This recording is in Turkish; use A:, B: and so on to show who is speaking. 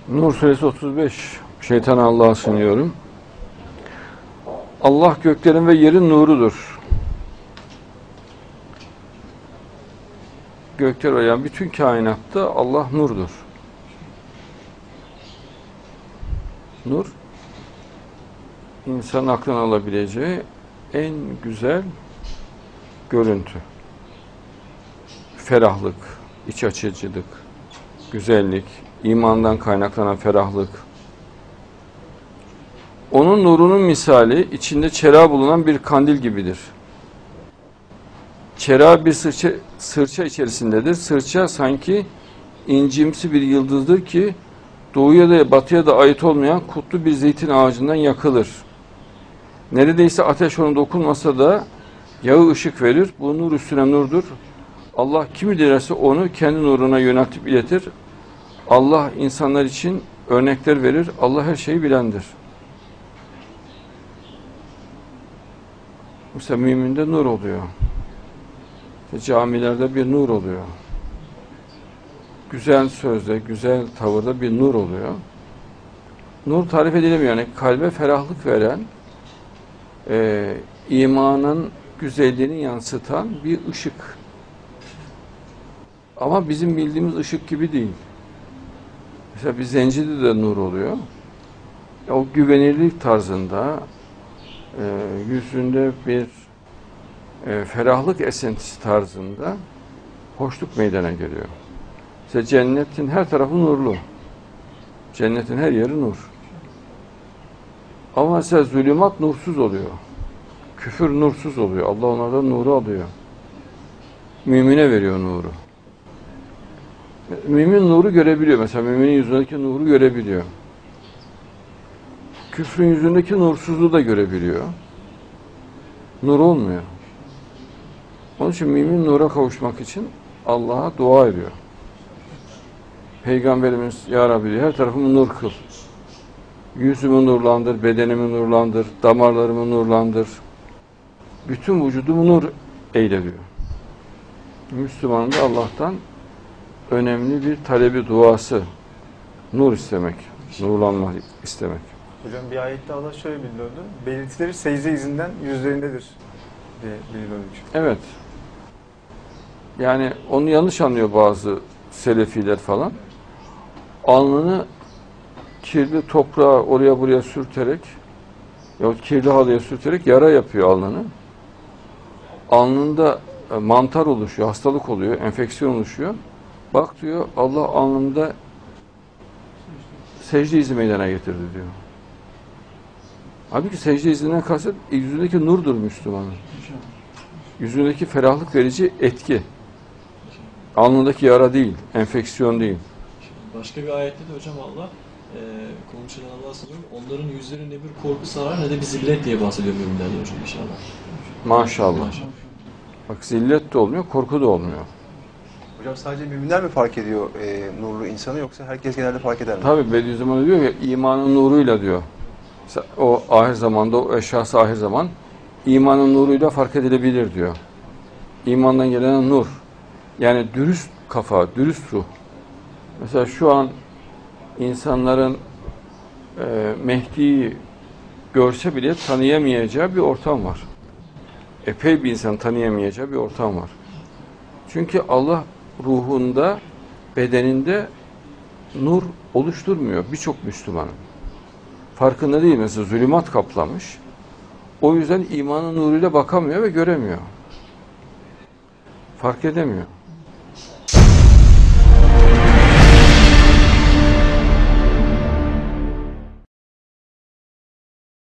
A: Nur suresi 35. Şeytana Allah'a sığınıyorum. Allah göklerin ve yerin nurudur. Gökler ve yani bütün kainatta Allah nurdur. Nur, insan aklına alabileceği en güzel görüntü. Ferahlık, iç açıcılık, güzellik, imandan kaynaklanan ferahlık. Onun nurunun misali içinde çera bulunan bir kandil gibidir. Çera bir sırça içerisindedir. Sırça sanki incimsi bir yıldızdır ki doğuya da batıya da ait olmayan kutlu bir zeytin ağacından yakılır. Neredeyse ateş ona dokunmasa da yağı ışık verir. Bu nur üstüne nurdur. Allah kimi dilerse onu kendi nuruna yöneltip iletir. Allah insanlar için örnekler verir. Allah her şeyi bilendir. Mesela müminde nur oluyor. Camilerde bir nur oluyor. Güzel sözde, güzel tavırda bir nur oluyor. Nur tarif edilemiyor. Yani kalbe ferahlık veren, imanın güzelliğini yansıtan bir ışık. Ama bizim bildiğimiz ışık gibi değil. Mesela bir zencide de nur oluyor. O güvenirlik tarzında, yüzünde bir ferahlık esintisi tarzında hoşluk meydana geliyor. Mesela cennetin her tarafı nurlu. Cennetin her yeri nur. Ama mesela zulümat nursuz oluyor. Küfür nursuz oluyor. Allah onlardan nuru alıyor. Mümine veriyor nuru. Mümin nuru görebiliyor. Mesela müminin yüzündeki nuru görebiliyor. Küfrün yüzündeki nursuzluğu da görebiliyor. Nur olmuyor. Onun için mümin nura kavuşmak için Allah'a dua ediyor. Peygamberimiz Ya Rabbi diyor, her tarafımı nur kıl. Yüzümü nurlandır, bedenimi nurlandır, damarlarımı nurlandır. Bütün vücudumu nur eyle diyor. Müslümanın da Allah'tan önemli bir talebi, duası. Nur istemek, nurlanmak istemek.
B: Hocam bir ayette Allah şöyle bildiriyordu. Belirtileri secde izinden yüzlerindedir diye bildiriyordu.
A: Evet. Yani onu yanlış anlıyor bazı selefiler falan. Alnını kirli toprağa oraya buraya sürterek yahut kirli halıya sürterek yara yapıyor alnını. Alnında mantar oluşuyor, hastalık oluyor, enfeksiyon oluşuyor. Bak diyor Allah alnımda secde izi meydana getirdi diyor. Halbuki secde izinden kasıt yüzündeki nurdur Müslümanın. Yüzündeki ferahlık verici etki. Alnındaki yara değil, enfeksiyon değil.
C: Başka bir ayette de hocam Allah konuşan Allah'a sanıyorum. Onların yüzlerine ne bir korku sarar ne de bir zillet diye bahsediyor müminler diyor hocam inşallah.
A: Maşallah. Bak zillet de olmuyor, korku da olmuyor.
B: Hocam sadece müminler mi fark ediyor nurlu insanı yoksa herkes genelde fark eder mi?
A: Tabi Bediüzzaman diyor ya imanın nuruyla diyor. O ahir zamanda, o eşyası ahir zaman imanın nuruyla fark edilebilir diyor. İmandan gelen nur. Yani dürüst kafa, dürüst ruh. Mesela şu an insanların Mehdi'yi görse bile tanıyamayacağı bir ortam var. Epey bir insan tanıyamayacağı bir ortam var. Çünkü Allah ruhunda, bedeninde nur oluşturmuyor birçok Müslümanın. Farkında değil, mesela zulümat kaplamış. O yüzden imanın nuruyla bakamıyor ve göremiyor. Fark edemiyor.